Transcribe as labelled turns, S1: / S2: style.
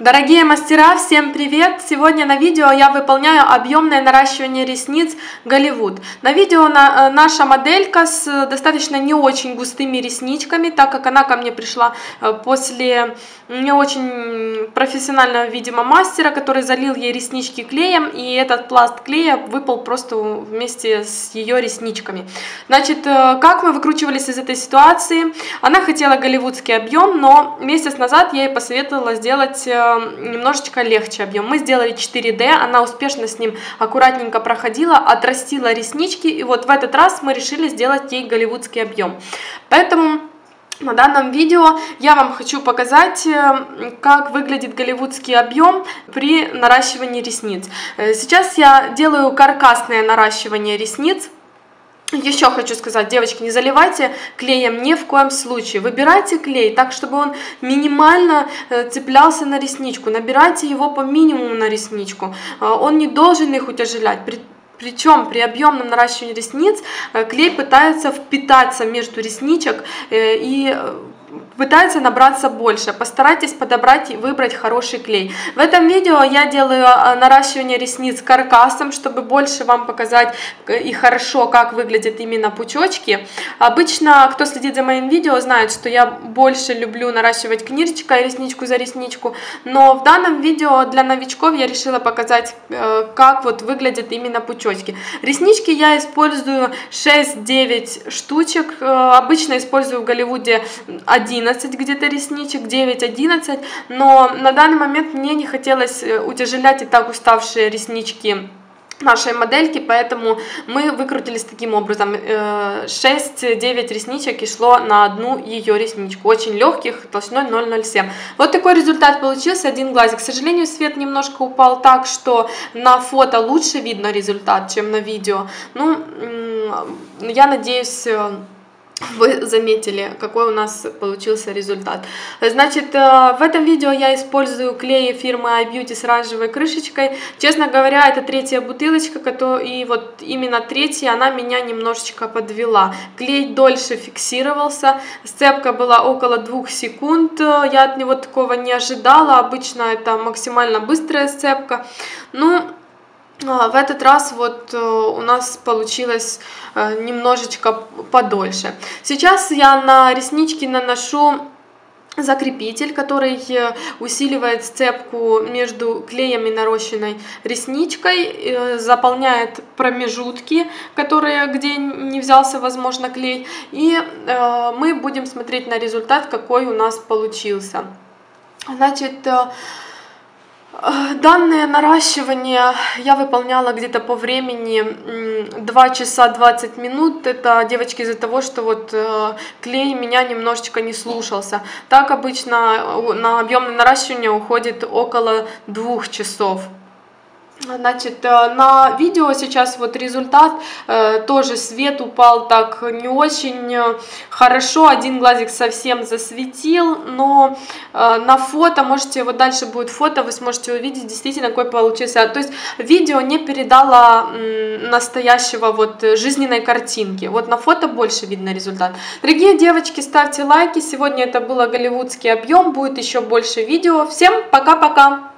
S1: Дорогие мастера, всем привет! Сегодня на видео я выполняю объемное наращивание ресниц Голливуд. На видео наша моделька с достаточно не очень густыми ресничками, так как она ко мне пришла после не очень профессионального, видимо, мастера, который залил ей реснички клеем, и этот пласт клея выпал просто вместе с ее ресничками. Значит, как мы выкручивались из этой ситуации? Она хотела голливудский объем, но месяц назад я ей посоветовала сделать немножечко легче объем. Мы сделали 4D, она успешно с ним аккуратненько проходила, отрастила реснички, и вот в этот раз мы решили сделать ей голливудский объем. Поэтому на данном видео я вам хочу показать, как выглядит голливудский объем при наращивании ресниц. Сейчас я делаю каркасное наращивание ресниц. Еще хочу сказать, девочки, не заливайте клеем ни в коем случае. Выбирайте клей так, чтобы он минимально цеплялся на ресничку. Набирайте его по минимуму на ресничку. Он не должен их утяжелять. Причем при объемном наращивании ресниц клей пытается впитаться между ресничек и пытается набраться больше. Постарайтесь подобрать и выбрать хороший клей. В этом видео я делаю наращивание ресниц каркасом, чтобы больше вам показать и хорошо, как выглядят именно пучочки. Обычно, кто следит за моим видео, знает, что я больше люблю наращивать книжечкой, ресничку за ресничку. Но в данном видео для новичков я решила показать, как вот выглядят именно пучочки. Реснички я использую 6-9 штучек. Обычно использую в Голливуде 11 где-то ресничек, 9-11, но на данный момент мне не хотелось утяжелять и так уставшие реснички нашей модельки, поэтому мы выкрутились таким образом. 6-9 ресничек и шло на одну ее ресничку, очень легких, толщиной 0,07. Вот такой результат получился, один глазик. К сожалению, свет немножко упал так, что на фото лучше видно результат, чем на видео. Ну, я надеюсь, вы заметили, какой у нас получился результат. Значит, в этом видео я использую клей фирмы iBeauty с оранжевой крышечкой. Честно говоря, это третья бутылочка, и вот именно третья, она меня немножечко подвела. Клей дольше фиксировался, сцепка была около 2 секунд, я от него такого не ожидала, обычно это максимально быстрая сцепка. Ну, в этот раз вот у нас получилось немножечко подольше. Сейчас я на реснички наношу закрепитель, который усиливает сцепку между клеем и нарощенной ресничкой, заполняет промежутки, где не взялся, возможно, клей. И мы будем смотреть на результат, какой у нас получился. Значит, данное наращивание я выполняла где-то по времени 2 часа 20 минут. Это, девочки, из-за того, что вот клей меня немножечко не слушался. Так обычно на объемное наращивание уходит около 2 часов. Значит, на видео сейчас вот результат, тоже свет упал так не очень хорошо, один глазик совсем засветил, но на фото, можете, вот дальше будет фото, вы сможете увидеть действительно, какой получился. То есть видео не передало настоящего вот жизненной картинки, вот на фото больше видно результат. Дорогие девочки, ставьте лайки, сегодня это был голливудский объем, будет еще больше видео. Всем пока-пока!